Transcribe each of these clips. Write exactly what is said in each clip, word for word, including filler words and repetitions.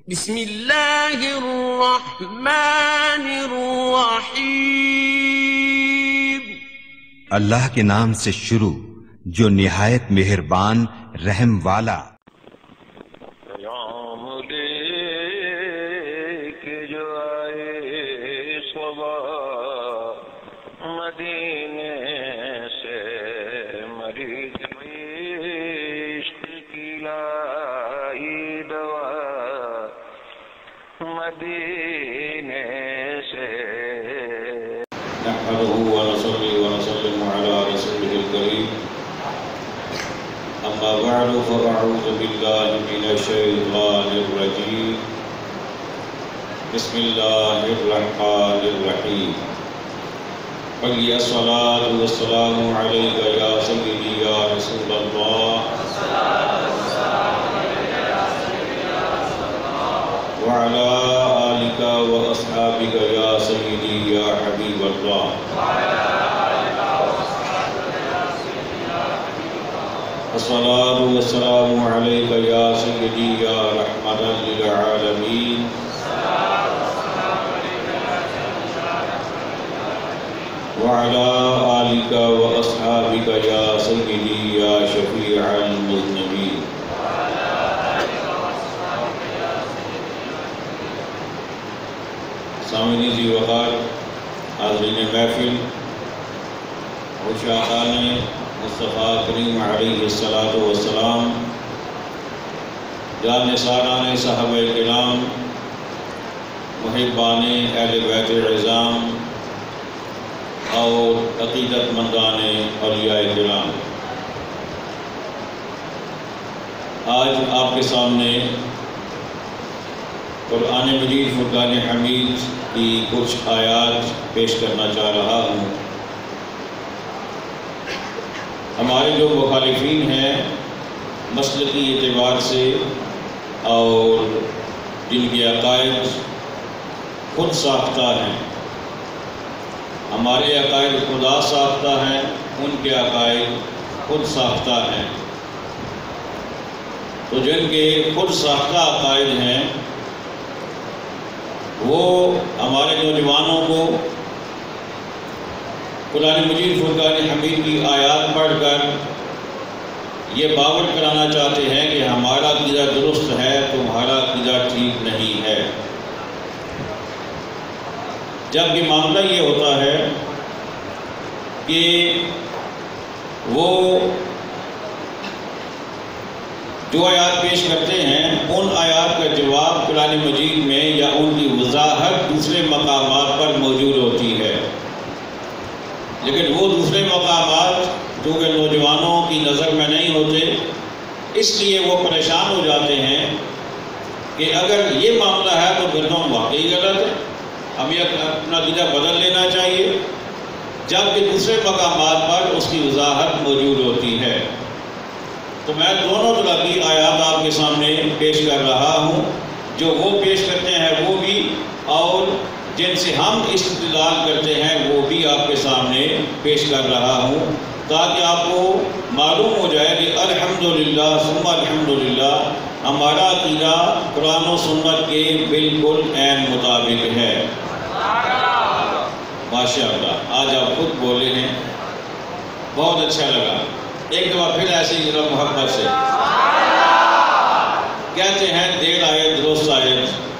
بسم اللہ الرحمن الرحیم۔ اللہ کے نام سے شروع جو نہایت مہربان رحم والا۔ پیام لے کے جو آئے صبح مدینے سے، مریض عشق کی لائی دوا مدینے سے۔ نحمده ونصلي ونسلم على رسوله الكريم، أما بعد فأعوذ بالله من الشيطان الرجيم، بسم الله الرحمن الرحيم۔ حي الصلاة والسلام عليك يا سيدي يا رسول الله، وعلى آلك وأصحابك يا سيدي يا حبيب الله، الصلاة والسلام عليك يا سيدي يا رحمة للعالمين، وعلى آلك وأصحابك يا سيدي يا شفيع المذنبين۔ سامعین ذی وقار، حاضرین محفل، عشاقان مصطفیٰ کریم علیہ الصلاۃ والسلام، جان نثاران صحابہ کرام، محبان اہل بیت عظام اور عقیدت مندان اولیاء کرام، آج آپ کے سامنے قرآن مجید فرقان حمید کی کچھ آیات پیش کرنا چاہ رہا ہوں۔ ہمارے جو مخالفین ہیں مسلکی اعتبار سے اور جن کے عقائد خود ساختہ ہیں، ہمارے عقائد خدا ساختہ ہیں، ان کے عقائد خود ساختہ ہیں، تو جن کے خود ساختہ عقائد ہیں وہ ہمارے نوجوانوں کو قرآن مجید فرقان حمید کی آیات پڑھ کر یہ باور کرانا چاہتے ہیں کہ ہمارا عقیدہ درست ہے، تمہارا عقیدہ ٹھیک نہیں ہے، جبکہ معاملہ یہ ہوتا ہے کہ وہ جو آیات پیش کرتے ہیں ان آیات کا جواب قرآن مجید میں یا ان کی وضاحت دوسرے مقامات پر موجود ہوتی ہے، لیکن وہ دوسرے مقامات جو کہ نوجوانوں کی نظر میں نہیں ہوتے، اس لیے وہ پریشان ہو جاتے ہیں کہ اگر یہ معاملہ ہے تو پھر تو ہم واقعی غلط ہے، ہمیں اپنا عقیدہ بدل لینا چاہیے، جبکہ دوسرے مقامات پر اس کی وضاحت موجود ہوتی ہے۔ تو میں دونوں طرح کی آیات آپ کے سامنے پیش کر رہا ہوں، جو وہ پیش کرتے ہیں وہ بھی، اور جن سے ہم استدلال کرتے ہیں وہ بھی آپ کے سامنے پیش کر رہا ہوں، تاکہ آپ کو معلوم ہو جائے کہ الحمدللہ ثم الحمدللہ ہمارا عقیدہ قرآن و سنت کے بالکل عین مطابق ہے۔ ماشاءاللہ، آج آپ خود بولے ہیں، بہت اچھا لگا۔ ایک دفعہ پھر ایسے ہی ذرا محبت سے کہتے ہیں دیر آئے درست آئے۔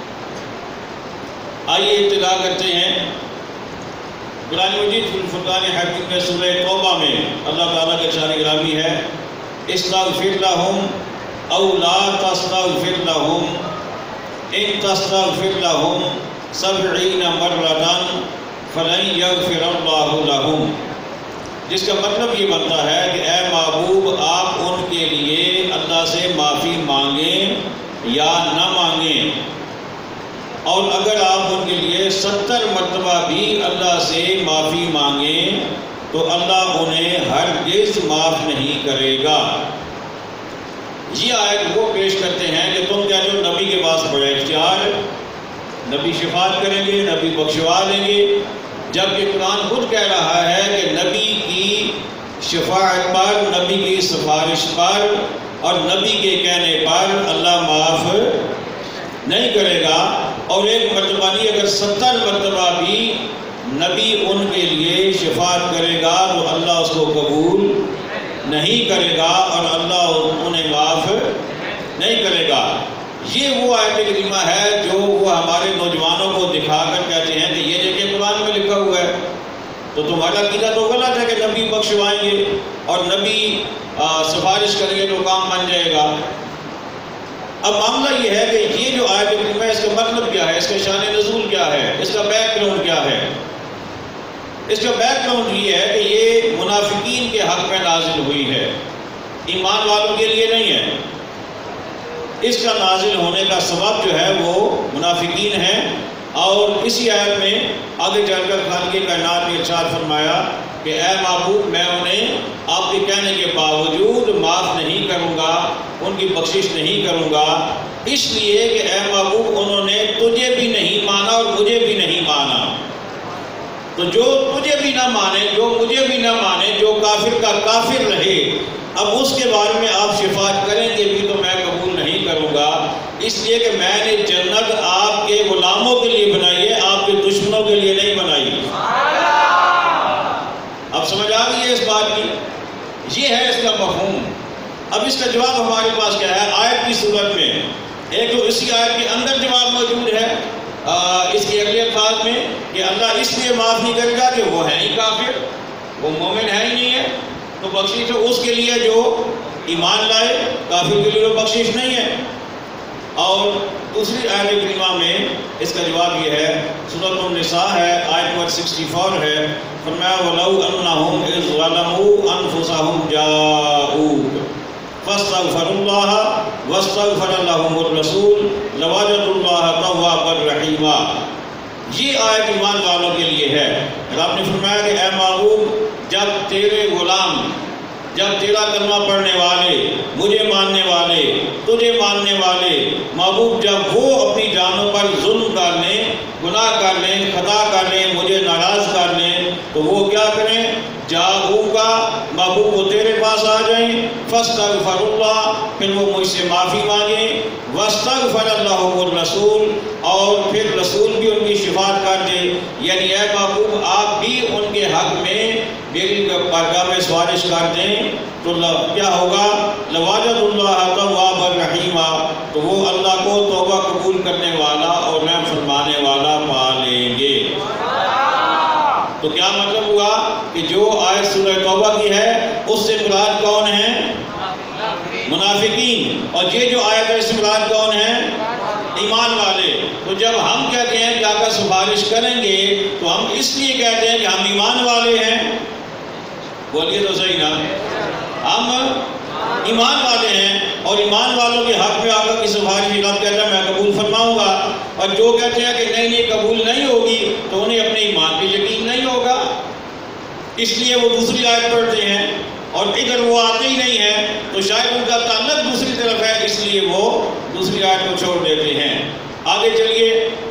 آئیے ابتدا کرتے ہیں قرآن مجید فرقان حمید میں سورہ توبہ میں اللہ تعالیٰ کے ارشاد گرامی ہے، استغفر لہم او لا تستغفر لہم ان تستغفر لہم سبعین مرۃ فلن یغفر اللہ لہم، جس کا مطلب یہ بنتا ہے کہ اے محبوب آپ ان کے لیے اللہ سے معافی مانگیں یا نہ مانگیں، اور اگر آپ ان کے لیے ستر مرتبہ بھی اللہ سے معافی مانگیں تو اللہ انہیں ہرگز معاف نہیں کرے گا۔ یہ آیت وہ پیش کرتے ہیں کہ تم کہتے ہو نبی کے پاس بڑا اختیار، نبی شفاعت کریں گے، نبی بخشوا دیں گے، جبکہ قرآن خود کہہ رہا ہے کہ نبی کی شفاعت پر، نبی کی سفارش پر اور نبی کے کہنے پر اللہ معاف نہیں کرے گا، اور ایک مرتبہ نہیں اگر ستر مرتبہ بھی نبی ان کے لیے شفاعت کرے گا تو اللہ اس کو قبول نہیں کرے گا اور اللہ انہیں معاف نہیں کرے گا۔ یہ وہ آیت کریمہ ہے جو وہ ہمارے نوجوانوں کو دکھا کر کہتے ہیں کہ یہ دیکھیں قرآن میں لکھا ہوا ہے، تو تمہارا عقیدہ تو غلط ہے کہ نبی بخشوائیں گے اور نبی سفارش کریں گے تو کام بن جائے گا۔ اب معاملہ یہ ہے کہ یہ جو آیت کریمہ ہے اس کا مطلب کیا ہے، اس کا شان نزول کیا ہے، اس کا بیک گراؤنڈ کیا ہے؟ اس کا بیک گراؤنڈ یہ ہے کہ یہ منافقین کے حق میں نازل ہوئی ہے، ایمان والوں کے لیے نہیں ہے۔ اس کا نازل ہونے کا سبب جو ہے وہ منافقین ہیں، اور اسی آیت میں آگے چل کر خالق کائنات نے ارشاد فرمایا کہ اے معبود میں انہیں آپ کے کہنے کے باوجود معاف نہیں کروں گا، ان کی بخشش نہیں کروں گا، اس لیے کہ اے معبود انہوں نے تجھے بھی نہیں مانا اور مجھے بھی نہیں مانا۔ تو جو تجھے بھی نہ مانے، جو مجھے بھی نہ مانے، جو کافر کا کافر رہے، اب اس کے بارے میں آپ شفاعت کریں گے بھی تو میں قبول نہیں کروں گا، اس لیے کہ میں نے جنت آپ کے غلاموں کے لیے بنائی ہے، آپ کے دشمنوں کے لیے نہیں بنائی۔ اب سمجھ آ گئی ہے اس بات کی؟ یہ ہے اس کا مفہوم۔ اب اس کا جواب ہمارے پاس کیا ہے؟ آیت کی صورت میں ایک تو اسی آیت کے اندر جواب موجود ہے اس کے اگلے الفاظ میں کہ اللہ اس لیے معاف نہیں کرے گا کہ وہ ہے ہی کافر، وہ مومن ہے ہی نہیں ہے، تو بخشش تو اس کے لیے جو ایمان لائے، کافر کے لیے بخشش نہیں ہے۔ اور دوسری آیت کریمہ میں اس کا جواب یہ ہے، سورۃ النساء ہے، آیت نمبر چالیس ہے، فرمایا وَلَوْ أَنَّهُمْ إِذْ ظَلَمُوا أَنفُسَهُمْ جَاءُوكَ فَاسْتَغْفَرُوا اللَّهَ وَاسْتَغْفَرَ لَهُمُ الرَّسُولُ لَوَجَدُوا اللَّهَ تَوَّابًا رَحِيمًا۔ یہ آیت ایمان والوں کے لیے ہے۔ رب نے فرمایا کہ اے معبود جب تیرے غلام، جب تیرا کلمہ پڑھنے والے، مجھے ماننے والے، تجھے ماننے والے معبود جب وہ اپنی جانوں پر ظلم کر لیں، گناہ کر لیں، خطا کر لیں، مجھے ناراض کر لیں، تو وہ کیا کریں؟ جاؤں گا محبوب وہ تیرے پاس آ جائیں، فاستغفر اللہ، پھر وہ مجھ سے معافی مانگیں، واستغفر لهم الرسول، اور پھر رسول بھی ان کی شفاعت کر دے، یعنی اے محبوب آپ بھی ان کے حق میں میری بارگاہ میں سفارش کر دیں، تو کیا ہوگا؟ لَوَجَدُوا اللَّهَ تَوَّابًا رَحِيمًا، تو وہ اللہ کو توبہ قبول کرنے والا اور رحم فرمانے والا پا لیں گے۔ تو کیا مطلب ہوا کہ جو آیت سورہ توبہ کی ہے اس سے مراد کون ہیں؟ منافقین، اور یہ جو آیت ہے اس سے مراد کون ہیں؟ ایمان والے۔ تو جب ہم کہتے ہیں کہ آقا سفارش کریں گے تو ہم اس لیے کہتے ہیں کہ ہم ایمان والے ہیں، بولیے تو صحیح نا، ہم ایمان والے ہیں اور ایمان والوں کے حق میں آقا کی سفارش رب کہتا ہے میں قبول فرماؤں گا، اور جو کہتے ہیں کہ نہیں نہیں قبول نہیں ہوگی تو انہیں اپنے ایمان پہ یقین نہیں ہوگا، اس لیے وہ دوسری آیت پڑھتے ہیں، اور ادھر وہ آتے ہی نہیں ہیں تو شاید ان کا تعلق دوسری طرف ہے، اس لیے وہ دوسری آیت کو چھوڑ دیتے ہیں۔ آگے چلیے،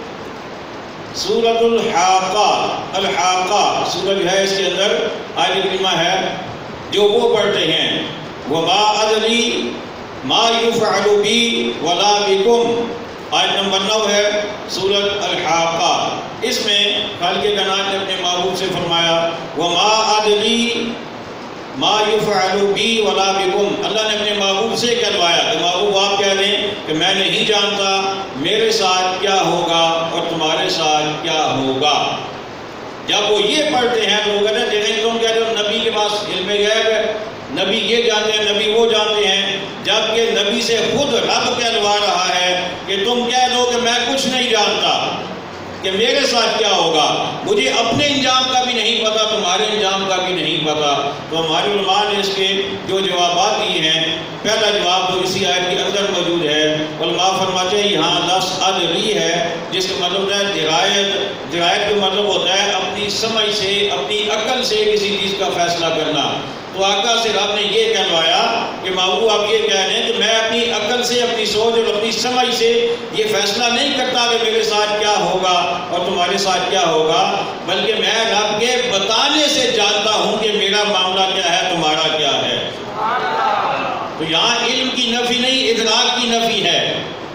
سورۃ الحاقہ، الحاقہ سورہ ہے، اس کے اندر آیت کریمہ ہے جو وہ پڑھتے ہیں وَمَا أَدْرِي مَا يُفْعَلُ بِي وَلَا بِكُمْ، آیت نمبر نو ہے سورۃ الحاقہ۔ اس میں خالق کائنات نے اپنے محبوب سے فرمایا وَمَا أَدْرِي مَا يُفْعَلُ بِي وَلَا بِكُمْ، اللہ نے اپنے محبوب سے کہلوایا کہ محبوب آپ کہہ دیں کہ میں نہیں جانتا میرے ساتھ کیا ہوگا اور تمہارے ساتھ کیا ہوگا۔ جب وہ یہ پڑھتے ہیں تو وہ کہتے ہیں دیکھیں تم کہتے ہو نبی کے پاس علم غیب ہے، نبی یہ جانتے ہیں، نبی وہ جانتے ہیں، جبکہ نبی سے خود رب کہلوا رہا ہے کہ تم کہہ دو کہ میں کچھ نہیں جانتا کہ میرے ساتھ کیا ہوگا، مجھے اپنے انجام کا بھی نہیں پتا، تمہارے انجام کا بھی نہیں پتا۔ تو ہمارے علماء نے اس کے جو جوابات دیے ہیں، پہلا جواب تو اسی آیت کے اندر موجود ہے، علماء فرماتے ہیں یہاں لفظ ادری ہے جس کا مطلب ہوتا ہے درایت، درایت کا مطلب ہوتا ہے اپنی سمجھ سے، اپنی عقل سے کسی چیز کا فیصلہ کرنا۔ تو آقا سے رب نے یہ کہلوایا کہ محبوب آپ یہ کہہ رہے ہیں کہ میں اپنی عقل سے، اپنی سوچ اور اپنی سمجھ سے یہ فیصلہ نہیں کرتا کہ میرے ساتھ کیا ہوگا اور تمہارے ساتھ کیا ہوگا، بلکہ میں رب کے بتانے سے جانتا ہوں کہ میرا معاملہ کیا ہے، تمہارا کیا ہے۔ تو یہاں علم کی نفی نہیں، ادراک کی نفی ہے۔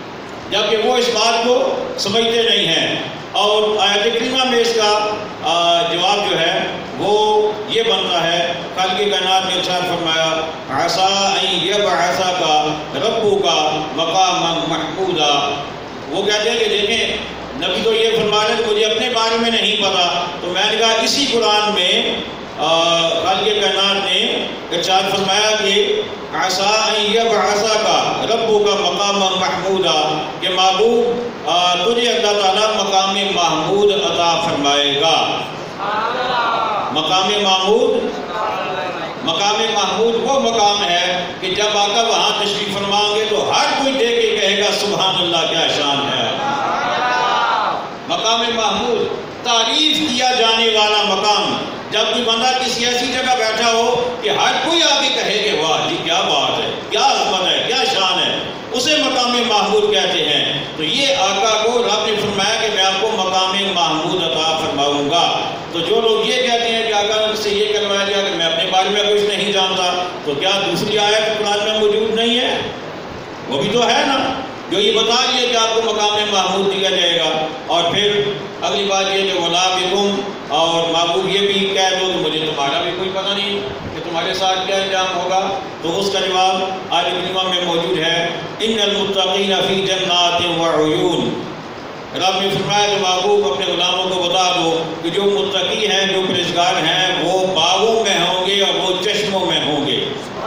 جبکہ وہ اس بات کو سمجھتے نہیں ہیں۔ اور آیت کریمہ میں اس کا جواب جو ہے وہ یہ بنتا ہے، خالق کائنات نے ارشاد فرمایا عَسَىٰ أَن يَبْعَثَكَ رَبُّكَ مَقَامًا مَحْمُودًا۔ وہ کہتے ہیں کہ دیکھیں نبی تو یہ فرما رہے کہ مجھے اپنے بارے میں نہیں پتا، تو میں نے کہا اسی قرآن میں خالق کائنات نے ارشاد فرمایا کہ عَسَىٰ أَن يَبْعَثَكَ رَبُّكَ مَقَامًا مَحْمُودًا، کہ محبوب تجھے اللہ تعالیٰ مقام محمود عطا فرمائے گا۔ مقام محمود مقام محمود وہ مقام ہے کہ جب آقا وہاں تشریف فرمائیں گے تو ہر کوئی دیکھ کے کہے گا سبحان اللہ کیا شان ہے۔ مقام محمود تعریف کیا جانے والا مقام، جب کوئی بندہ کسی ایسی جگہ بیٹھا ہو کہ ہر کوئی آگے کہے کہ واہ جی کیا بات ہے، کیا عظمت ہے، کیا شان ہے، اسے مقام محمود کہتے ہیں۔ تو یہ آقا کو رب نے فرمایا کہ میں آپ کو مقام محمود عطا فرماؤں گا۔ تو جو لوگ یہ کہتے ہیں کہ آقا سے یہ کروایا گیا کہ میں اپنے بارے میں کچھ نہیں جانتا، تو کیا دوسری آیت قرآن میں موجود نہیں ہے؟ وہ بھی تو ہے نا، جو یہ بتا دیا کہ آپ کو مقام محمود دیا جائے گا۔ اور پھر اگلی بات یہ کہ وَلَا بِكُمْ، اور محبوب یہ بھی کہہ دو کہ مجھے تمہارا بھی کوئی پتہ نہیں کہ تمہارے ساتھ کیا انجام ہوگا۔ تو اس کا جواب آیت کریمہ میں موجود ہے اِنَّ الْمُتَّقِينَ فِي جَنَّاتٍ وَعُيُونٍ۔ رب نے فرمایا کہ محبوب اپنے غلاموں کو بتا دو کہ جو متقی ہیں، جو پرہیزگار ہیں، وہ باغوں میں ہوں گے اور وہ چشموں میں ہوں گے۔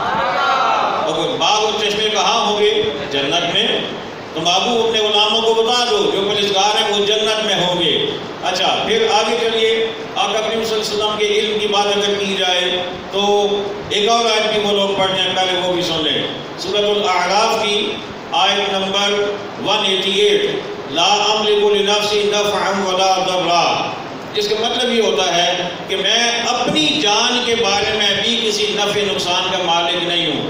اور باغ اور چشمے کہاں ہوں گے؟ جنت میں۔ تو محبوب اپنے غلاموں کو بتا دو جو پرہیزگار ہیں وہ جنت میں ہوں گے۔ اچھا پھر آگے چلیے، آقا کریم صلی اللہ علیہ وسلم کے علم کی بات اگر کی جائے تو ایک اور آیت بھی وہ لوگ پڑھتے ہیں، پہلے وہ بھی سن لیں۔ سورۃ الاعراف کی آیت نمبر ایک سو اٹھاسی، لا املک لنفسی نفعا ولا ضرا۔ اس کا مطلب یہ ہوتا ہے کہ میں اپنی جان کے بارے میں بھی کسی نفع نقصان کا مالک نہیں ہوں۔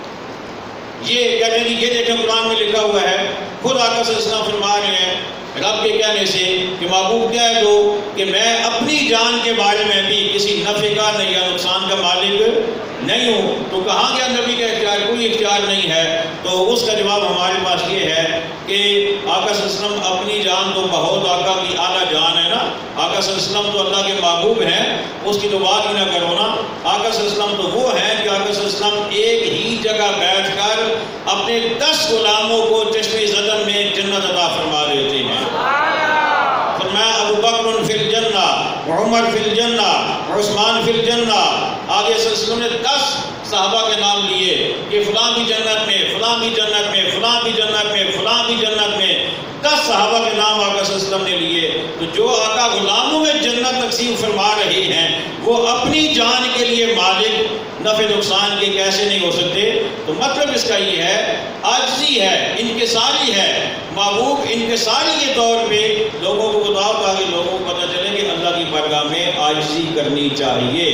یہ کہتے ہیں یہ دیکھیں قرآن میں لکھا ہوا ہے، خود آقا صلی اللہ علیہ وسلم فرما رہے ہیں رب کے کہنے سے کہ محبوب کہہ دو کہ میں اپنی جان کے بارے میں بھی کسی نفع کا یا نقصان کا مالک نہیں ہوں۔ تو کہاں گیا نبی کا اختیار؟ کوئی اختیار نہیں ہے۔ تو اس کا جواب ہمارے پاس یہ ہے کہ آقا صلی اللہ علیہ وسلم اپنی جان تو بہت آقا کی اعلیٰ جان ہے نا، آقا صلی اللہ علیہ وسلم تو اللہ کے محبوب ہیں، اس کی تو بات ہی نہ کرو نا۔ آقا صلی اللہ علیہ وسلم تو وہ ہیں کہ آقا صلی اللہ علیہ وسلم ایک ہی جگہ بیٹھ کر اپنے دس غلاموں کو چشمِ زدن میں جنت عطا فرما دیتے ہیں۔ فرمایا ابو بکر فی الجنہ، عمر فی الجنہ، عثمان فی الجنہ۔ آگے صلی اللہ علیہ وسلم نے دس صحابہ کے نام لیے کہ فلاں بھی جنت میں، فلاں بھی جنت میں، فلاں بھی جنت میں، فلاں بھی جنت میں، دس صحابہ کے نام آقا صلی اللہ علیہ وسلم نے لیے۔ تو جو آقا غلاموں میں جنت تقسیم فرما رہے ہیں وہ اپنی جان کے لیے مالک نفع نقصان کے کیسے نہیں ہو سکتے؟ تو مطلب اس کا یہ ہے عاجزی ہے، انکساری ہے۔ محبوب انکساری کے طور پہ لوگوں کو بتاؤ تاکہ لوگوں کو پتہ چلے کہ اللہ کی بارگاہ میں عاجزی کرنی چاہیے۔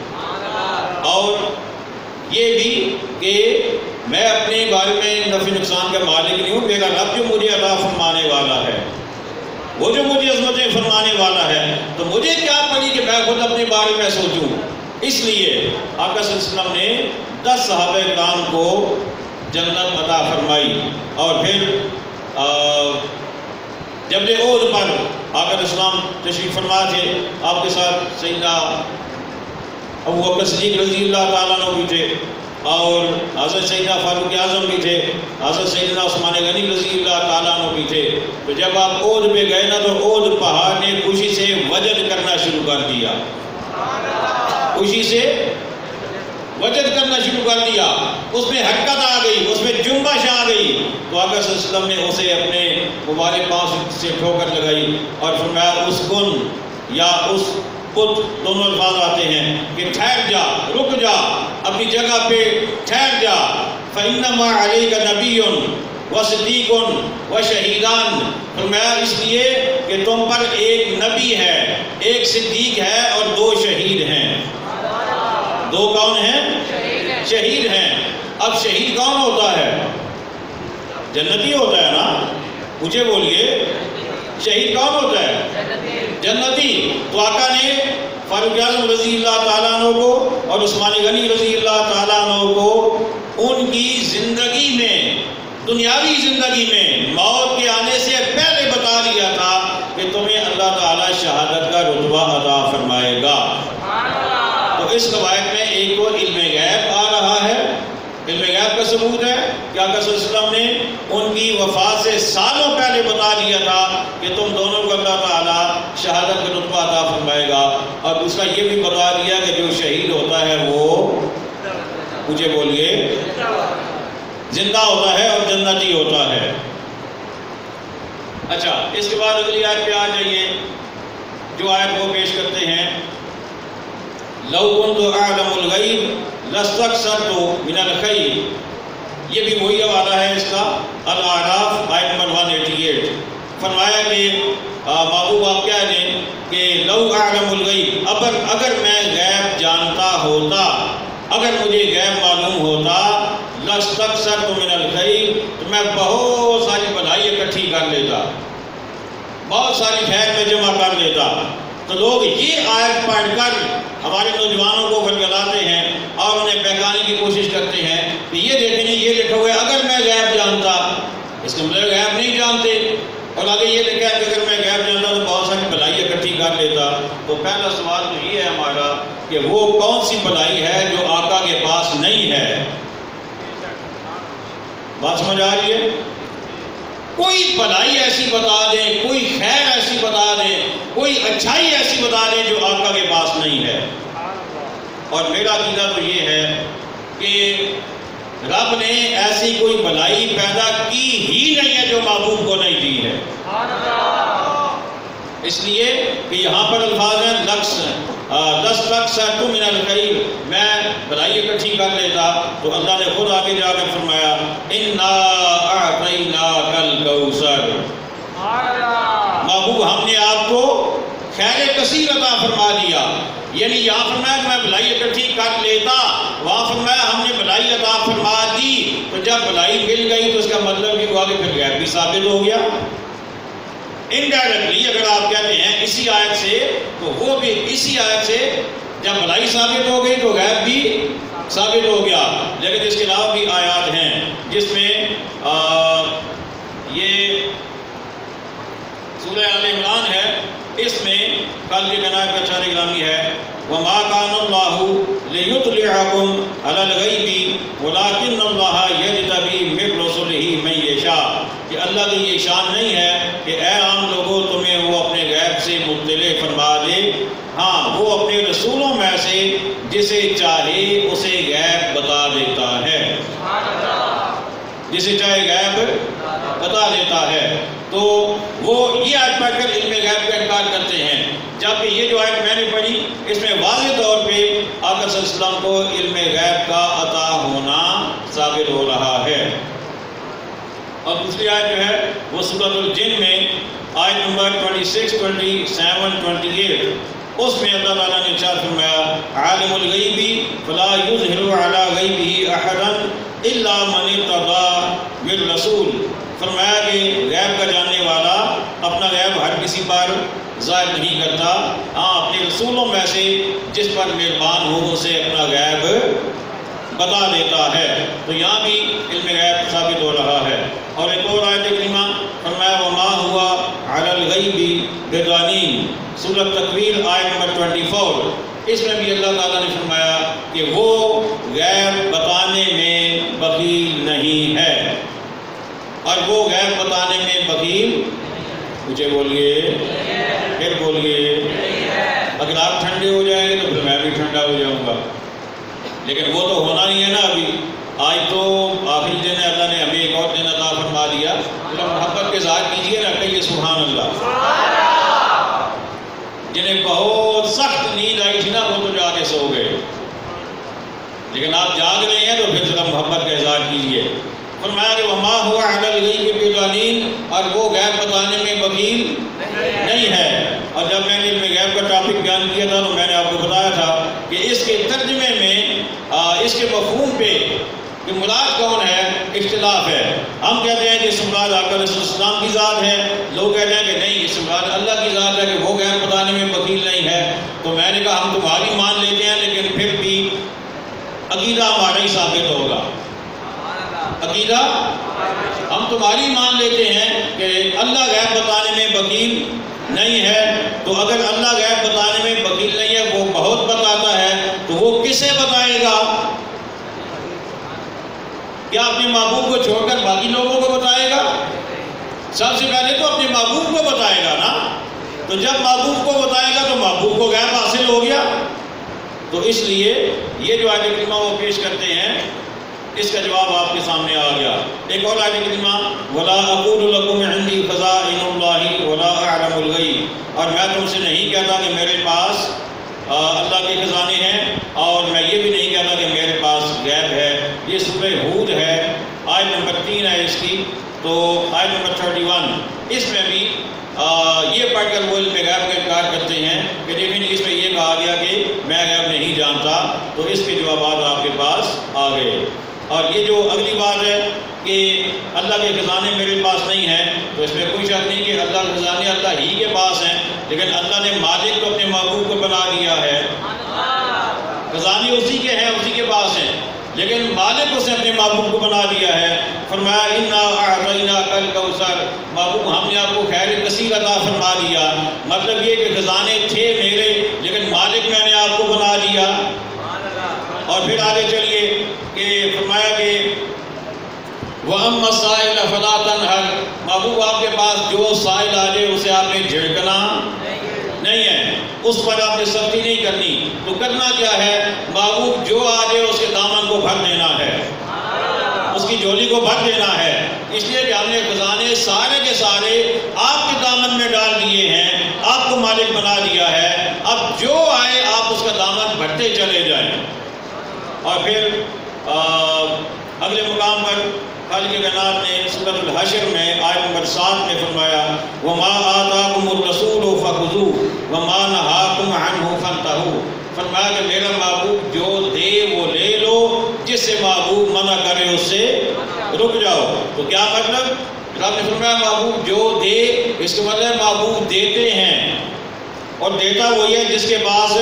اور یہ بھی کہ میں اپنے بارے میں نفع نقصان کا مالک نہیں ہوں، میرا رب جو مجھے عطا فرمانے والا ہے، وہ جو مجھے عظمتیں فرمانے والا ہے، تو مجھے کیا پڑی کہ میں خود اپنے بارے میں سوچوں۔ اس لیے آقا صلی اللہ علیہ وسلم نے دس صحابہ کرام کو جنت عطا فرمائی۔ اور پھر جبل احد پر آقا علیہ السلام تشریف فرما تھے، آپ کے ساتھ سیدنا ابو بکر صدیق رضی اللہ تعالیٰ عنہ بھی تھے، اور حضرت سیدنا فاروق اعظم بھی تھے، حضرت سیدنا عثمان غنی رضی اللہ تعالیٰ عنہ بھی تھے۔ تو جب آپ احد پہ گئے نا تو احد پہاڑ نے خوشی سے وجد کرنا شروع کر دیا، خوشی سے وجد کرنا شروع کر دیا، اس میں حرکت آ گئی، اس میں جنبش آ گئی۔ تو آقا صلی اللہ علیہ وسلم نے اسے اپنے مبارک پاؤں سے ٹھوکر لگائی اور فرمایا اس کن یا اس پت، دونوں الفاظ آتے ہیں کہ ٹھہر جا، رک جا، اپنی جگہ پہ ٹھہر جا۔ فَإِنَّمَا عَلَيْكَ نَبِيٌّ وَصِدِّيقٌ وَشَهِيدَانِ۔ فرمایا اس لیے کہ تم پر ایک نبی ہے، ایک صدیق ہے اور دو شہید ہیں۔ دو کون ہیں؟ شہید ہیں۔ اب شہید کون ہوتا ہے؟ جنتی ہوتا ہے نا، مجھے بولیے شہید کون ہوتا ہے؟ جنتی۔ تو آقا نے فاروق اعظم رضی اللہ تعالیٰ عنہ کو اور عثمان غنی رضی اللہ تعالیٰ عنہ کو ان کی زندگی میں، دنیاوی زندگی میں، موت کے ثبوت ہے کہ آقا صلی اللہ علیہ وسلم نے ان کی وفات سے سالوں پہلے بتا دیا تھا کہ تم دونوں کو اللہ تعالیٰ شہادت کا رتبہ عطا فرمائے گا، اور دوسرا یہ بھی بتا دیا کہ جو شہید ہوتا ہے وہ مجھے بولیے زندہ ہوتا ہے اور جنتی ہوتا ہے۔ اچھا، اس کے بعد اگلی آیت پہ آ جائیے، جو آیت وہ پیش کرتے ہیں، لَوْ كُنْتُ أَعْلَمُ الْغَيْبَ لَاسْتَكْثَرْتُ مِنَ الْخَيْرِ، یہ بھی وہی حوالہ ہے اس کا، الاعراف آیت نمبر ایک سو اٹھاسی۔ فرمایا کہ محبوب آپ کہہ دیں کہ لَوْ أَعْلَمُ الْغَيْبَ، اگر اگر میں غیب جانتا ہوتا، اگر مجھے غیب معلوم ہوتا، لَاسْتَكْثَرْتُ مِنَ الْخَيْرِ، تو میں بہت ساری بھلائی اکٹھی کر لیتا، بہت ساری خیر میں جمع کر لیتا۔ تو لوگ یہ آیت پڑھ کر ہمارے نوجوانوں کو گلگلاتے ہیں اور انہیں بہکانے کی کوشش کرتے ہیں کہ یہ دیکھیں جی یہ لکھا ہوا ہے اگر میں غیب جانتا، اس کا مطلب غیب نہیں جانتے، اور آگے یہ لکھا ہے کہ اگر میں غیب جانتا تو بہت ساری بھلائی اکٹھی کر لیتا۔ تو پہلا سوال تو یہ ہے ہمارا کہ وہ کون سی بھلائی ہے جو آقا کے پاس نہیں ہے؟ بات سمجھ آ رہی ہے؟ کوئی بھلائی ایسی بتا دیں، کوئی خیر ایسی بتا دیں، کوئی اچھائی ایسی بتا دیں جو آقا کے پاس نہیں ہے۔ اور میرا عقیدہ تو یہ ہے کہ رب نے ایسی کوئی بھلائی پیدا کی ہی نہیں ہے جو محبوب کو نہیں دی ہے، اس لیے کہ یہاں پر الفاظ ہیں لکس دس لکھ سیٹو من الخیر، میں بھلائی اکٹھی کر لیتا، تو اللہ نے خود آگے جا کے فرمایا انا اعطیناک الکوثر، محبوب ہم نے آپ کو خیر کثیر عطا فرما دیا۔ یعنی یہاں فرمایا کہ میں بھلائی اکٹھی کر لیتا، وہاں فرمایا ہم نے بھلائی عطا فرما دی، تو جب بھلائی مل گئی تو اس کا مطلب یہ ہوا کہ پھر غیب بھی ثابت ہو گیا۔ انڈائریکٹلی اگر آپ کہتے ہیں اسی آیت سے، تو وہ بھی اسی آیت سے جب بھلائی ثابت ہو گئی تو غیب بھی ثابت ہو گیا۔ لیکن اس کے علاوہ بھی آیات ہیں جس میں آ, یہ سورہ آل عمران ہے، اس میں خالق کائنات کا چار گرامی ہے وَمَا كَانَ اللَّهُ لِيُطْلِعَكُمْ عَلَى الْغَيْبِ وَلَكِنَّ اللَّهَ يَجْتَبِي مِن رُّسُلِهِ مَن يَشَاءُ، کہ اللہ کی یہ شان نہیں ہے کہ اے عام لوگوں تمہیں وہ اپنے غیب سے مطلع فرما دے، ہاں وہ اپنے رسولوں میں سے جسے چاہے اسے غیب بتا دیتا ہے، جسے چاہے غیب بتا دیتا ہے۔ تو وہ یہ آیت پڑھ کر علم غیب کا انکار کرتے ہیں، جبکہ یہ جو آیت میں نے پڑھی اس میں واضح طور پہ آقا صلی اللہ علیہ وسلم کو علم غیب کا عطا ہونا ثابت ہو رہا ہے۔ اور دوسری آیت جو ہے وہ سورۃ الجن میں آیت نمبر چھبیس، سیون، اٹھائیس، اس میں اللہ تعالیٰ نے ارشاد فرمایا عالم الغیب فلا یظہر علی غیبہ احدا الا من ارتضی من رسول، فرمایا کہ غیب کا جاننے والا اپنا غیب ہر کسی پر ظاہر نہیں کرتا، ہاں اپنے رسولوں میں سے جس پر مہربان ہو اسے اپنا غیب بتا دیتا ہے۔ تو یہاں بھی علم غیب ثابت ہو رہا ہے۔ اور ایک اور آیت کریمہ فرمایا وما ہوا علی الغیب بضنین، سورۃ تکویر آیت نمبر چوبیس، اس میں بھی اللہ تعالیٰ نے فرمایا کہ وہ غیب بتانے میں بخیل نہیں ہے، اور وہ غیب بتانے میں بخیل، مجھے بولیے پھر بولیے، اگر آپ ٹھنڈے ہو جائیں گے تو پھر میں بھی ٹھنڈا ہو جاؤں گا، لیکن وہ تو ہونا نہیں ہے نا ابھی، آج تو آخری دن ہے، اللہ نے ہمیں ایک اور دن عطا فرما دیا، تو محبت کے ظاہر کیجئے نا، کہیے سبحان اللہ۔ جنہیں بہت سخت نیند آئی تھی نا وہ تو جا کے سو گئے، لیکن آپ جاگ رہے ہیں تو پھر ذرا محبت کا اظہار کیجئے۔ فرمایا کہ وما ہوا علی الغیب بضنین، اور وہ غیب بتانے میں بخیل نہیں ہے۔ اور جب میں نے علم غیب کا ٹاپک بیان کیا تھا تو میں نے آپ کو بتایا تھا کہ اس کے ترجمے میں اس کے مفہوم پہ کہ مراد کون ہے اختلاف ہے۔ ہم کہتے ہیں کہ اس مراد آقا علیہ السلام کی ذات ہے، لوگ کہتے ہیں کہ نہیں اس مراد اللہ کی ذات ہے کہ وہ غیب بتانے میں بخیل نہیں ہے۔ تو میں نے کہا ہم تمہاری مان لیتے ہیں، لیکن پھر بھی عقیدہ ہمارا ہی ثابت ہوگا، عقیدہ ہم تمہاری مان لیتے ہیں کہ اللہ غیب بتانے میں بخیل نہیں ہے۔ تو اگر اللہ غیب بتانے میں بخیل نہیں ہے، وہ بہت بتاتا ہے، تو وہ کسے بتائے گا؟ کیا آپ محبوب کو چھوڑ کر باقی لوگوں کو بتائے گا؟ سب سے پہلے تو اپنے محبوب کو بتائے گا نا. تو جب محبوب کو بتائے گا تو محبوب کو غیب حاصل ہو گیا. تو اس لیے یہ جو آیت کریمہ وہ پیش کرتے ہیں اس کا جواب آپ کے سامنے آ گیا. ایک اور آیت کریمہ وَلَا أَقُولُ لَكُمْ عِنْدِي خَزَائِنُ اللَّهِ وَلَا أَعْلَمُ الْغَيْبَ, اور میں تم سے نہیں کہتا کہ میرے پاس اللہ کے خزانے ہیں, اور میں یہ بھی نہیں کہتا کہ میرے پاس غیب ہے. یہ سورہ ہود ہے, آیت نمبر تین ہے اس کی. تو آیت نمبر تھرٹی ون اس میں بھی آ, یہ پڑھ کر وہ علم غیب کا انکار کرتے ہیں کہ دیکھیں اس میں یہ کہا گیا کہ میں غیب نہیں جانتا. تو اس کے جوابات آپ کے پاس آ گئے. اور یہ جو اگلی بات ہے کہ اللہ کے خزانے میرے پاس نہیں ہیں, تو اس میں کوئی شک نہیں کہ اللہ کے خزانے اللہ ہی کے پاس ہیں, لیکن اللہ نے مالک کو اپنے محبوب کو بنا دیا ہے. خزانے اسی کے ہیں, اسی کے پاس ہیں, لیکن مالک اسے اپنے محبوب کو بنا دیا ہے. فرمایا انا اعطیناک الکوثر, محبوب ہم نے آپ کو خیر کثیر عطا فرما دیا. مطلب یہ کہ خزانے تھے میرے, لیکن مالک میں نے آپ کو بنا دیا. اور پھر آگے چلیے کہ فرمایا کہ وَأَمَّا السَّائِلَ فَلَا تَنْهَرْ, محبوب آپ کے پاس جو سائل آ جائے اسے آپ نے جھڑکنا نہیں ہے, اس پر آپ نے سختی نہیں کرنی. تو کرنا کیا ہے؟ محبوب جو آ جائے اس کے دامن کو بھر دینا ہے, اس کی جھولی کو بھر دینا ہے. اس لیے کہ ہم نے خزانے سارے کے سارے آپ کے دامن میں ڈال دیے ہیں, آپ کو مالک بنا دیا ہے. اب جو آئے آپ اس کا دامن بھرتے چلے جائیں. اور پھر اگلے مقام پر خالق کائنات نے سورۃ الحشر میں آیت نمبر سات میں فرمایا وَمَا آتَاكُمُ الرَّسُولُ فَخُذُوهُ وَمَا نَهَاكُمْ عَنْهُ فَانْتَهُوا. فرمایا کہ میرا محبوب جو دے وہ لے لو, جس سے محبوب منع کرے اس سے رک جاؤ. تو کیا مطلب؟ رب نے فرمایا محبوب جو دے, اس کے مطلب محبوب دیتے ہیں, اور دیتا وہی ہے جس کے پاس,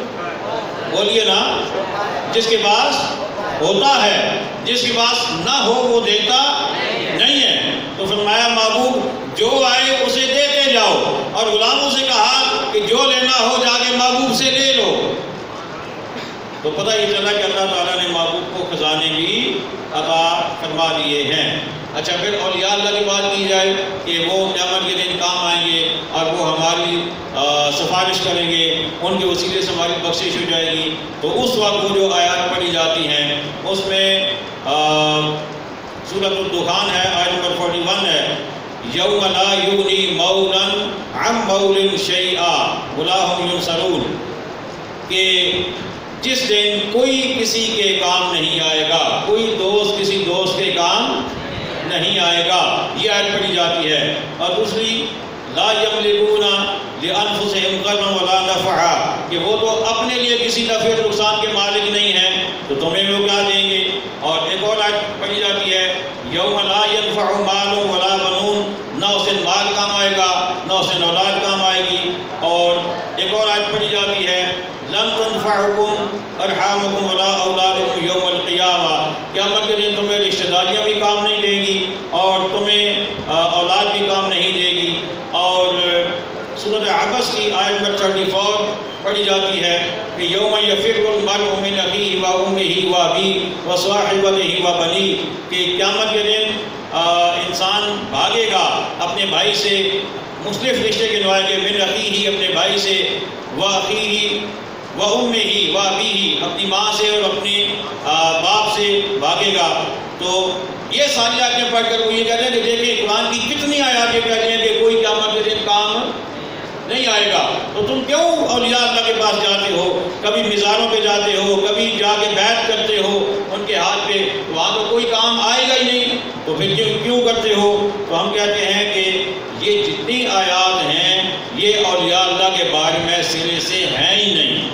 بولیے نا, جس کے پاس ہوتا ہے. جس کے پاس نہ ہو وہ دیتا نہیں ہے. تو فرمایا محبوب جو آئے اسے دیتے جاؤ, اور غلاموں سے کہا کہ جو لینا ہو جا کے محبوب سے لے لو. تو پتہ یہ چلا کہ اللہ تعالیٰ نے محبوب کو خزانے بھی عطا فرما دیے ہیں. اچھا, پھر اولیاء اللہ کی بات کی جائے کہ وہ قیامت کے دن کام آئیں گے اور وہ ہماری سفارش کریں گے, ان کے وسیلے سے ہماری بخشش ہو جائے گی. تو اس وقت وہ جو آیات پڑھی جاتی ہیں اس میں سورۃ الدخان ہے, آیت نمبر فورٹی ون ہے یوم لا یغنی مولا عن مول شیئا ولا هم ینصرون, کہ جس دن کوئی کسی کے کام نہیں آئے گا, کوئی دوست کسی دوست کے کام نہیں آئے گا. یہ آیت پڑھی جاتی ہے. اور دوسری لا یملکون لانفسہم ضرا ولا نفعا, کہ وہ تو اپنے لیے کسی نفع نقصان کے مالک نہیں ہیں, تو تمہیں وہ کیا دیں گے. اور ایک اور آیت پڑھی جاتی ہے یوم لا ینفع مال ولا بنون, نہ اسے مال کام آئے گا نہ اسے اولاد کام آئے گی. اور ایک اور آیت پڑھی جاتی ہے لن تنفعکم ارحامکم ولا اولادکم یوم القیامہ, قیامت کے دن تمہیں رشتہ داریاں بھی کام نہیں دے گی اور تمہیں اولاد بھی کام نہیں دے گی. اور سورۃ عبس کی آیت نمبر چوٹی فور پڑھی جاتی ہے کہ یوم یفر المرء من اخیہ و امہ و ابیہ و صاحبتہ و بنیہ, کہ قیامت کے دن انسان بھاگے گا اپنے بھائی سے, مختلف رشتے گنوائے گے, من اخیہ اپنے بھائی سے, و اخیہ و امہ و ابیہ اپنی ماں سے اور اپنے باپ سے بھاگے گا. تو یہ ساری آیتیں پڑھ کر وہ یہ کہتے ہیں کہ دیکھیں قرآن کی کتنی آیاتیں کہتے ہیں کہ کوئی قیامت کے دن کام نہیں آئے گا. تو تم کیوں اولیاء اللہ کے پاس جاتے ہو, کبھی مزاروں پہ جاتے ہو, کبھی جا کے بیعت کرتے ہو ان کے ہاتھ پہ, وہاں تو کوئی کام آئے گا ہی نہیں, تو پھر کیوں کیوں کرتے ہو. تو ہم کہتے ہیں کہ یہ جتنی آیات ہیں یہ اولیاء اللہ کے بارے میں سرے سے ہیں ہی نہیں.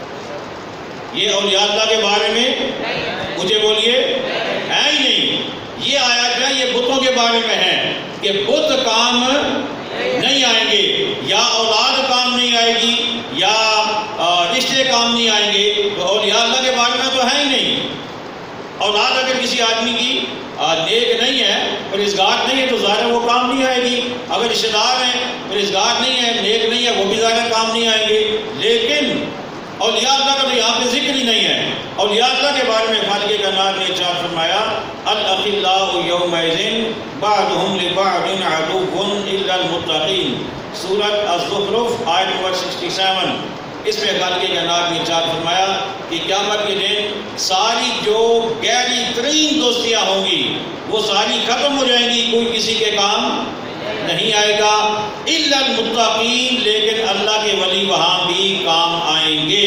یہ اولیاء اللہ کے بارے میں مجھے بولیے ہے ہی نہیں. یہ آیات ہیں یہ بتوں کے بارے میں ہے کہ بت کام نہیں آئیں گے, یا اولاد کام نہیں آئے گی, یا رشتے کام نہیں آئیں گے. تو اولیاء اللہ کے بارے میں تو ہے ہی نہیں. اولاد اگر کسی آدمی کی نیک نہیں ہے, پرہیزگار نہیں ہے, تو ظاہر وہ کام نہیں آئے گی. اگر رشتے دار ہیں, پرہیزگار نہیں ہے, نیک نہیں ہے, وہ بھی ظاہر کام نہیں آئیں گے. لیکن اولیاء اللہ کا تو یہاں پہ ذکر ہی نہیں ہے۔ اولیاء اللہ کے بارے میں خالق کائنات نے ارشاد فرمایا الاخلاء یومئذ بعضهم لبعض عدو الا المتقین، سورۃ الزخرف آیت نمبر سکسٹی سیون۔ اس میں خالق کائنات نے ارشاد فرمایا کہ قیامت کے دن ساری جو گہری ترین دوستیاں ہوں گی وہ ساری ختم ہو جائیں گی، کوئی کسی کے کام نہیں آئے گا الا المتقین، لیکن اللہ کے ولی وہاں بھی کام آئیں گے،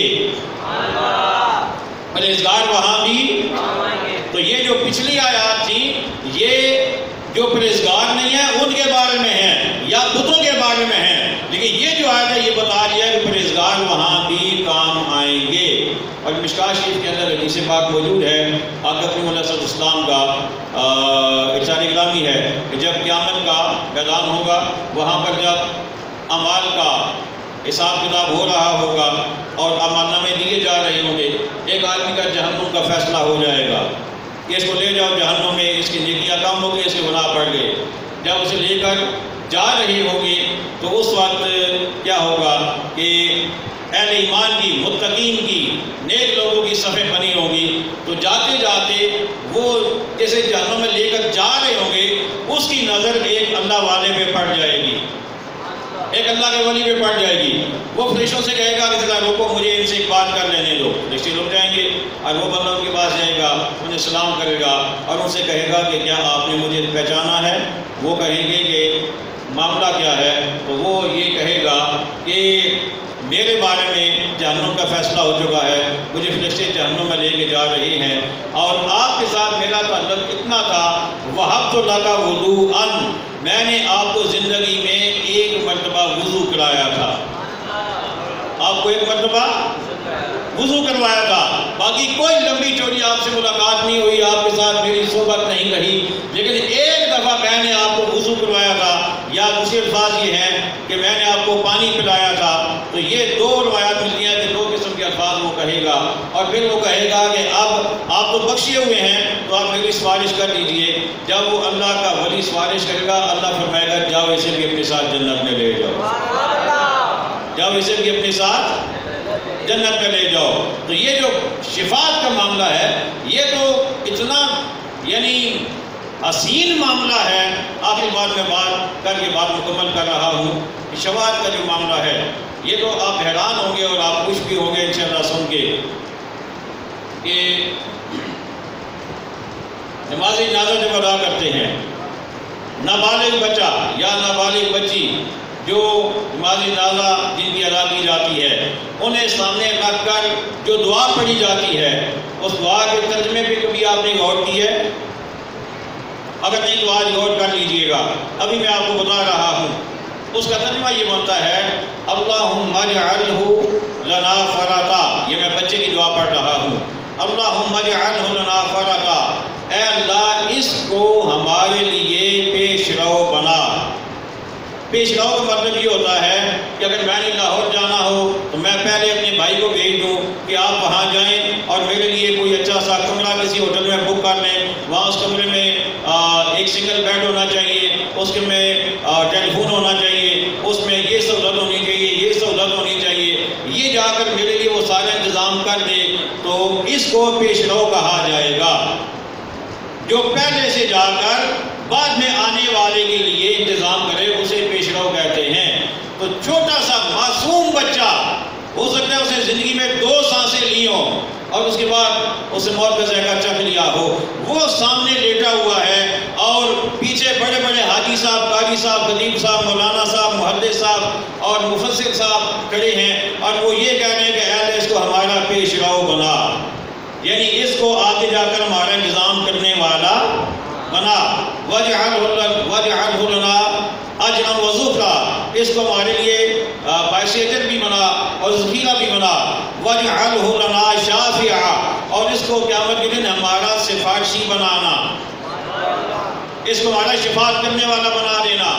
پرہیزگار وہاں بھی۔ تو یہ جو پچھلی آیات تھی یہ جو پرہیزگار نہیں ہیں ان کے بارے میں ہیں یا بتوں کے بارے میں ہیں، لیکن یہ جو آیت ہے یہ بتا دیا کہ پرہیزگار وہاں بھی کام آئیں گے۔ اور مشکوٰۃ شریف کے اندر حدیث پاک موجود ہے، آقا کریم علیہ السلام کا ارشاد گرامی ہے کہ جب قیامت کا میدان ہوگا وہاں پر جب اعمال کا حساب کتاب ہو رہا ہوگا اور اعمال نامے دیے جا رہے ہوں گے، ایک آدمی کا جہنم کا فیصلہ ہو جائے گا کہ اس کو لے جاؤ جہنم میں، اس کی نیکیاں کم ہو گئی، اس کے گناہ بڑھ گئے۔ جب اسے لے کر جا رہی ہوگی تو اس وقت کیا ہوگا کہ اہل ایمان کی، متقین کی، نیک لوگوں کی صفیں بنی ہوگی، تو جاتے جاتے وہ جیسے جہنم میں لے کر جا رہے ہوں گے اس کی نظر ایک اللہ والے پہ پڑ جائے گی، ایک اللہ کے ولی پہ پڑ جائے گی۔ وہ فرشتوں سے کہے گا کہ ذرا روکو، مجھے ان سے ایک بات کر لینے دو۔ فرشتے رک جائیں گے اور وہ بندہ ان کے پاس جائے گا، انہیں سلام کرے گا اور ان سے کہے گا کہ کیا آپ نے مجھے پہچانا ہے؟ وہ کہیں گے کہ معاملہ کیا ہے؟ تو وہ یہ کہے گا کہ میرے بارے میں جہنم کا فیصلہ ہو چکا ہے، مجھے فرشتے جہنم میں لے کے جا رہے ہیں اور آپ کے ساتھ میرا تعلق اتنا تھا، وَهَبْتُ لَكَ وُضُوءً، میں نے آپ کو زندگی میں ایک مرتبہ وضو کرایا تھا، آپ کو ایک مرتبہ وضو کروایا تھا، باقی کوئی لمبی چوڑی آپ سے ملاقات نہیں ہوئی، آپ کے ساتھ میری صحبت نہیں رہی، لیکن ایک دفعہ میں نے آپ کو وضو کروایا تھا، یا دوسرے الفاظ یہ ہیں کہ میں نے آپ کو پانی پلایا تھا۔ تو یہ دو روایات ملتی ہیں کہ دو قسم کے الفاظ وہ کہے گا، اور پھر وہ کہے گا کہ اب آپ تو بخشے ہوئے ہیں تو آپ میری سفارش کر دیجئے۔ جب وہ اللہ کا ولی سفارش کرے گا اللہ فرمائے گا جاؤ اسے بھی اپنے ساتھ جنت میں لے جاؤ، جاؤ اسے بھی اپنے ساتھ جنت میں لے جاؤ۔ تو یہ جو شفاعت کا معاملہ ہے یہ تو اتنا یعنی حسین معاملہ ہے، آخری بات میں بات کر کے بات مکمل کر رہا ہوں کہ شفاعت کا جو معاملہ ہے یہ تو آپ حیران ہوں گے اور آپ خوش بھی ہوں گے انشاءاللہ سن کے کہ نماز جنازہ جب ادا کرتے ہیں، نابالغ بچہ یا نابالغ بچی جو نماز جنازہ جن کی ادا کی جاتی ہے انہیں سامنے رکھ کر جو دعا پڑھی جاتی ہے اس دعا کے ترجمے پہ کبھی آپ نے غور کی ہے؟ اگر نہیں تو آج غور کر لیجئے گا، ابھی میں آپ کو بتا رہا ہوں۔ اس کا ترجمہ یہ بنتا ہے اللہم اجعلہ لنا فرطا، یہ میں بچے کی دعا پڑھ رہا ہوں، اللہم اجعلہ لنا فرطا، اے اللہ اس کو ہمارے لیے پیش رو بنا۔ پیش رو کا مطلب یہ ہوتا ہے کہ اگر میں نے لاہور جانا ہو تو میں پہلے اپنے بھائی کو بھیج دوں کہ آپ وہاں جائیں اور میرے لیے کوئی اچھا سا کمرہ کسی ہوٹل میں بک کر لیں، وہاں اس کمرے میں ایک سنگل بیڈ ہونا چاہیے، اس کے میں ٹیلی فون ہونا چاہیے، اس میں یہ سہولت ہونی چاہیے، یہ سہولت ہونی چاہیے، یہ جا کر میرے لیے وہ سارے انتظام کر دے تو اس کو پیش رو کہا جائے گا۔ جو پہلے سے جا کر بعد میں آنے والے کے لیے انتظام کرے اسے پیش رو کہتے ہیں۔ تو چھوٹا سا معصوم بچہ ہو سکتا ہے اسے زندگی میں دو سانسیں لی ہوں اور اس کے بعد اسے موت کا ذائقہ چکھ لیا ہو، وہ سامنے لیٹا ہوا ہے اور پیچھے بڑے بڑے حاجی صاحب، قاری صاحب، خطیب صاحب، مولانا صاحب، محدث صاحب اور مفسر صاحب کھڑے ہیں اور وہ یہ کہہ رہے ہیں کہ اے اللہ اس کو ہمارا پیش رو بنا، یعنی اس کو آگے جا کر ہمارا انتظام کرنے والا بنا۔ وَاجْعَلْهُ لَنَا أَجْرًا وَذُخْرًا، اس کو ہمارے لیے باعث اجر بھی بنا اور ذخیرہ بھی بنا۔ وَاجْعَلْهُ لَنَا شَافِعًا، اور اس کو قیامت کے دن ہمارا سفارشی بنانا، اس کو ہمارا شفاعت کرنے والا بنا دینا۔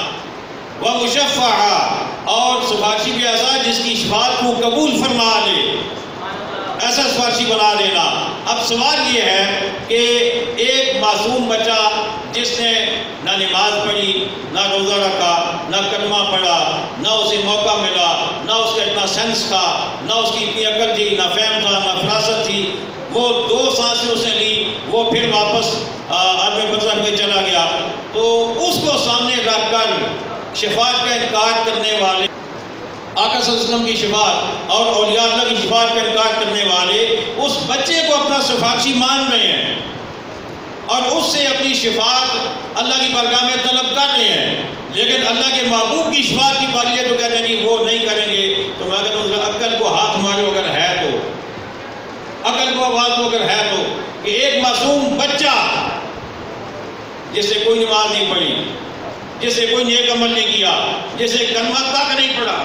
وَمُشَفَّعًا، اور سفارشی بھی ایسا جس کی شفاعت کو قبول فرما لے، ایسا سفارشی بنا دینا۔ اب سوال یہ ہے کہ ایک معصوم بچہ جس نے نہ نماز پڑھی، نہ روزہ رکھا، نہ کلمہ پڑھا، نہ اسے موقع ملا، نہ اس کا اتنا سینس تھا، نہ اس کی اتنی عقل تھی، نہ فہم تھا، نہ فراست تھی، وہ دو سانسیں اس نے لی، وہ پھر واپس عالم برزخ میں چلا گیا، تو اس کو سامنے رکھ کر شفاعت کا انکار کرنے والے، آقا صلی اللہ علیہ وسلم کی شفاعت اور اولیاء اللہ کی شفاعت کا انکار کرنے والے اس بچے کو اپنا شفاعتی مان رہے ہیں اور اس سے اپنی شفاعت اللہ کی بارگاہ میں طلب کر رہے ہیں، لیکن اللہ کے محبوب کی شفاعت کی باری ہے تو کہتے ہیں کہ وہ نہیں کریں گے۔ تو میں کہتا ہوں عقل کو ہاتھ مارو اگر ہے تو، عقل کو آواز اگر ہے تو، کہ ایک معصوم بچہ جس سے کوئی نماز نہیں پڑھی، جس سے کوئی نیک عمل نہیں کیا، جس سے کلمہ تک نہیں پڑھا،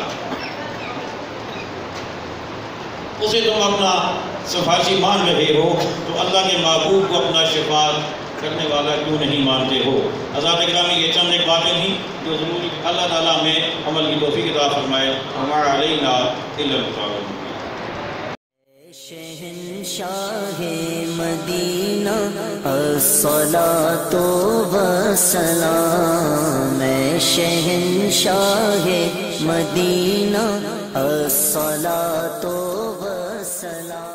اسے تم اپنا شفاعتی مان رہے ہو، تو اللہ کے محبوب کو اپنا شفاعت کرنے والا کیوں نہیں مانتے ہو؟ حضرات گرامی، یہ چند ایک باتیں تھیں جو ضروری اللہ تعالیٰ میں عمل کی توفیق عطا فرمائے۔ ہمارا علینا الا البلاغ۔ شہنشاہ مدینہ الصلاۃ والسلام، میں شہنشاہ مدینہ الصلاۃ والسلام۔